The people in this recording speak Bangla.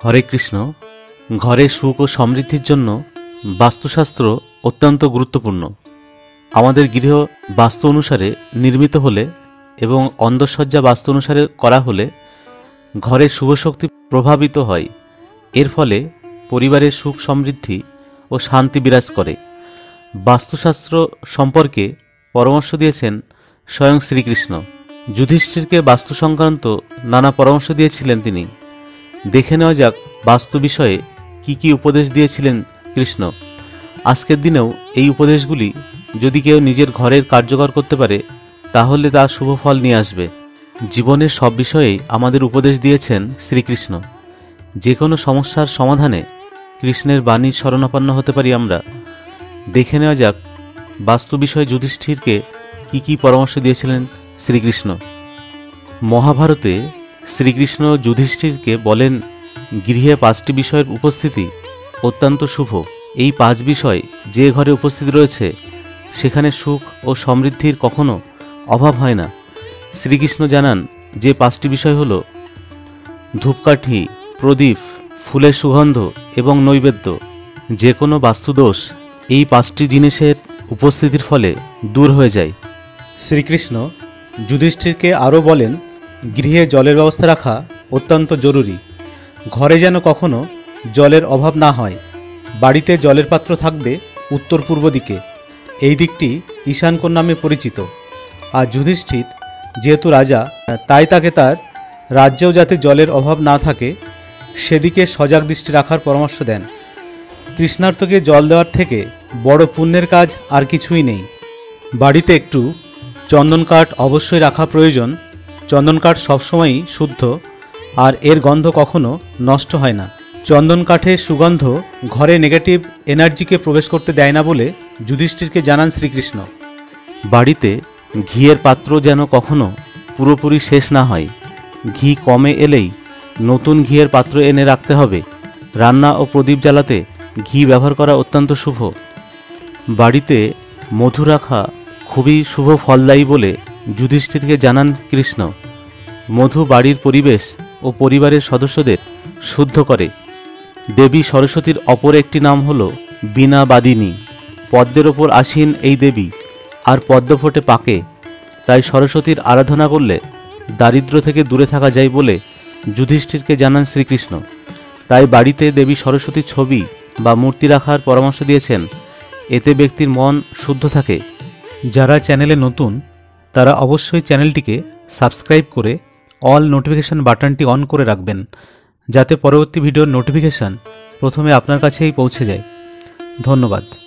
হরে কৃষ্ণ। ঘরে সুখ ও সমৃদ্ধির জন্য বাস্তুশাস্ত্র অত্যন্ত গুরুত্বপূর্ণ। আমাদের গৃহ বাস্তু অনুসারে নির্মিত হলে এবং অন্দরসজ্জা বাস্তু অনুসারে করা হলে ঘরের শুভশক্তি প্রভাবিত হয়। এর ফলে পরিবারের সুখ সমৃদ্ধি ও শান্তি বিরাজ করে। বাস্তুশাস্ত্র সম্পর্কে পরামর্শ দিয়েছেন স্বয়ং শ্রীকৃষ্ণ। যুধিষ্ঠিরকে বাস্তু সংক্রান্ত নানা পরামর্শ দিয়েছিলেন তিনি। দেখে নেওয়া যাক বাস্তু বিষয়ে কি কি উপদেশ দিয়েছিলেন কৃষ্ণ। আজকের দিনেও এই উপদেশগুলি যদি কেউ নিজের ঘরের কার্যকর করতে পারে তাহলে তার শুভ ফল নিয়ে আসবে। জীবনের সব বিষয়েই আমাদের উপদেশ দিয়েছেন শ্রীকৃষ্ণ। যে কোনো সমস্যার সমাধানে কৃষ্ণের বাণীর শরণাপন্ন হতে পারি আমরা। দেখে নেওয়া যাক বাস্তু বিষয়ে যুধিষ্ঠিরকে কি কি পরামর্শ দিয়েছিলেন শ্রীকৃষ্ণ। মহাভারতে শ্রীকৃষ্ণ যুধিষ্ঠিরকে বলেন, গৃহে 5টি বিষয়ের উপস্থিতি অত্যন্ত শুভ। এই 5 বিষয় যে ঘরে উপস্থিত রয়েছে সেখানে সুখ ও সমৃদ্ধির কখনো অভাব হয় না। শ্রীকৃষ্ণ জানান যে 5টি বিষয় হল ধূপকাঠি, প্রদীপ, ফুলের সুগন্ধ এবং নৈবেদ্য। যে কোনো বাস্তুদোষ এই 5টি জিনিসের উপস্থিতির ফলে দূর হয়ে যায়। শ্রীকৃষ্ণ যুধিষ্ঠিরকে আরও বলেন, গৃহে জলের ব্যবস্থা রাখা অত্যন্ত জরুরি। ঘরে যেন কখনো জলের অভাব না হয়। বাড়িতে জলের পাত্র থাকবে উত্তর পূর্ব দিকে। এই দিকটি ঈশানকোণ নামে পরিচিত। আর যুধিষ্ঠির যেহেতু রাজা, তাই তাকে তার রাজ্যেও যাতে জলের অভাব না থাকে সেদিকে সজাগ দৃষ্টি রাখার পরামর্শ দেন। তৃষ্ণার্তকে জল দেওয়ার থেকে বড় পুণ্যের কাজ আর কিছুই নেই। বাড়িতে একটু চন্দন কাঠ অবশ্যই রাখা প্রয়োজন। চন্দন কাঠ সবসময়ই শুদ্ধ আর এর গন্ধ কখনো নষ্ট হয় না। চন্দন কাঠের সুগন্ধ ঘরে নেগেটিভ এনার্জিকে প্রবেশ করতে দেয় না বলে যুধিষ্ঠিরকে জানান শ্রীকৃষ্ণ। বাড়িতে ঘিয়ের পাত্র যেন কখনো পুরোপুরি শেষ না হয়। ঘি কমে এলেই নতুন ঘিয়ের পাত্র এনে রাখতে হবে। রান্না ও প্রদীপ জ্বালাতে ঘি ব্যবহার করা অত্যন্ত শুভ। বাড়িতে মধু রাখা খুবই শুভ ফলদায়ী বলে যুধিষ্ঠিরকে জানান কৃষ্ণ। মধু বাড়ির পরিবেশ ও পরিবারের সদস্যদের শুদ্ধ করে। দেবী সরস্বতীর অপর একটি নাম হল বীণাবাদিনী। পদ্মের ওপর আসীন এই দেবী আর পদ্ম ফোটে পাকে। তাই সরস্বতীর আরাধনা করলে দারিদ্র্য থেকে দূরে থাকা যায় বলে যুধিষ্ঠিরকে জানান শ্রীকৃষ্ণ। তাই বাড়িতে দেবী সরস্বতীর ছবি বা মূর্তি রাখার পরামর্শ দিয়েছেন। এতে ব্যক্তির মন শুদ্ধ থাকে। যারা চ্যানেলে নতুন তারা অবশ্যই চ্যানেলটিকে সাবস্ক্রাইব করে অল নোটিফিকেশান বাটনটি অন করে রাখবেন, যাতে পরবর্তী ভিডিওর নোটিফিকেশান প্রথমে আপনার কাছেই পৌঁছে যায়। ধন্যবাদ।